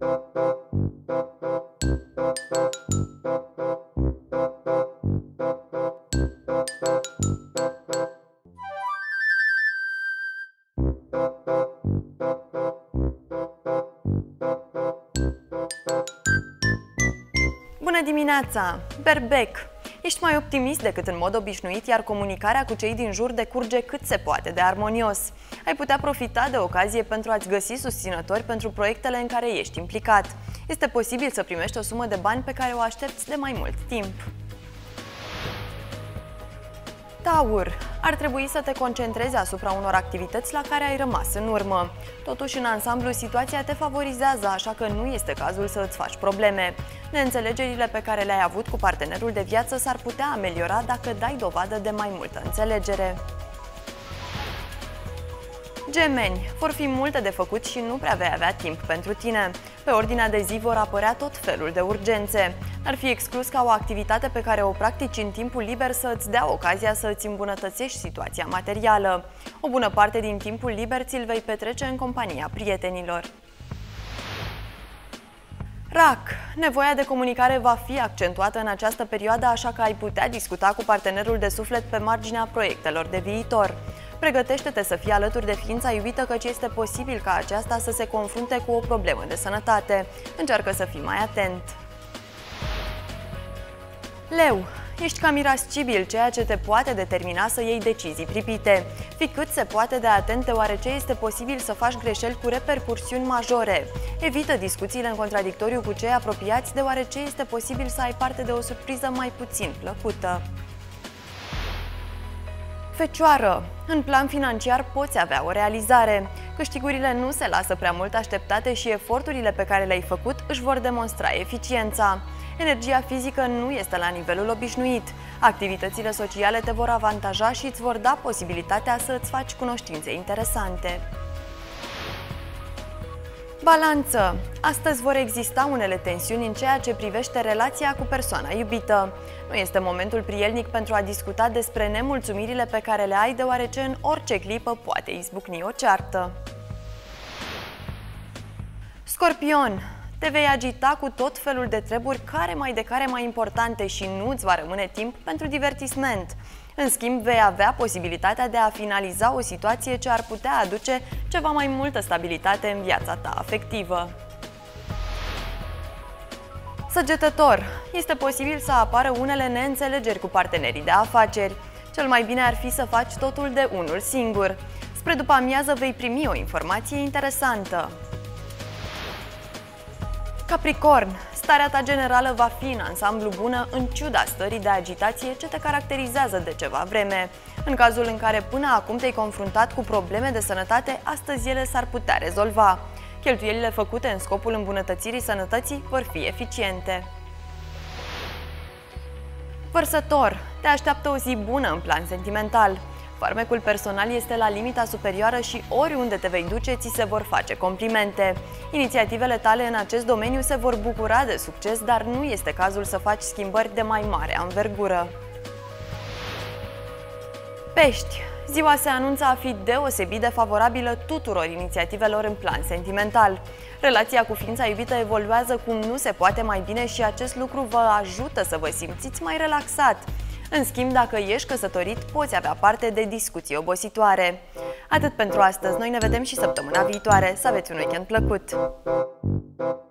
Bună dimineața! Berbec! Ești mai optimist decât în mod obișnuit, iar comunicarea cu cei din jur decurge cât se poate de armonios. Ai putea profita de ocazie pentru a-ți găsi susținători pentru proiectele în care ești implicat. Este posibil să primești o sumă de bani pe care o aștepți de mai mult timp. Taur. Ar trebui să te concentrezi asupra unor activități la care ai rămas în urmă. Totuși, în ansamblu, situația te favorizează, așa că nu este cazul să îți faci probleme. Neînțelegerile pe care le-ai avut cu partenerul de viață s-ar putea ameliora dacă dai dovadă de mai multă înțelegere. Gemeni. Vor fi multe de făcut și nu prea vei avea timp pentru tine. Pe ordinea de zi vor apărea tot felul de urgențe. Ar fi exclus ca o activitate pe care o practici în timpul liber să îți dea ocazia să îți îmbunătățești situația materială. O bună parte din timpul liber ți-l vei petrece în compania prietenilor. Rac. Nevoia de comunicare va fi accentuată în această perioadă, așa că ai putea discuta cu partenerul de suflet pe marginea proiectelor de viitor. Pregătește-te să fii alături de ființa iubită, căci este posibil ca aceasta să se confrunte cu o problemă de sănătate. Încearcă să fii mai atent. Leu. Ești cam irascibil, ceea ce te poate determina să iei decizii pripite. Fii cât se poate de atent, deoarece este posibil să faci greșeli cu repercursiuni majore. Evită discuțiile în contradictoriu cu cei apropiați, deoarece este posibil să ai parte de o surpriză mai puțin plăcută. Fecioară. În plan financiar poți avea o realizare. Câștigurile nu se lasă prea mult așteptate și eforturile pe care le-ai făcut își vor demonstra eficiența. Energia fizică nu este la nivelul obișnuit. Activitățile sociale te vor avantaja și îți vor da posibilitatea să îți faci cunoștințe interesante. Balanță. Astăzi vor exista unele tensiuni în ceea ce privește relația cu persoana iubită. Nu este momentul prielnic pentru a discuta despre nemulțumirile pe care le ai, deoarece în orice clipă poate izbucni o ceartă. Scorpion. Te vei agita cu tot felul de treburi, care mai importante, și nu îți va rămâne timp pentru divertisment. În schimb, vei avea posibilitatea de a finaliza o situație ce ar putea aduce ceva mai multă stabilitate în viața ta afectivă. Săgetător. Este posibil să apară unele neînțelegeri cu partenerii de afaceri. Cel mai bine ar fi să faci totul de unul singur. Spre după amiază vei primi o informație interesantă. Capricorn. Starea ta generală va fi în ansamblu bună, în ciuda stării de agitație ce te caracterizează de ceva vreme. În cazul în care până acum te-ai confruntat cu probleme de sănătate, astăzi ele s-ar putea rezolva. Cheltuielile făcute în scopul îmbunătățirii sănătății vor fi eficiente. Vărsător. Te așteaptă o zi bună în plan sentimental. Farmecul personal este la limita superioară și oriunde te vei duce, ți se vor face complimente. Inițiativele tale în acest domeniu se vor bucura de succes, dar nu este cazul să faci schimbări de mai mare anvergură. Pești. Ziua se anunță a fi deosebit de favorabilă tuturor inițiativelor în plan sentimental. Relația cu ființa iubită evoluează cum nu se poate mai bine și acest lucru vă ajută să vă simțiți mai relaxat. În schimb, dacă ești căsătorit, poți avea parte de discuții obositoare. Atât pentru astăzi, noi ne vedem și săptămâna viitoare. Să aveți un weekend plăcut!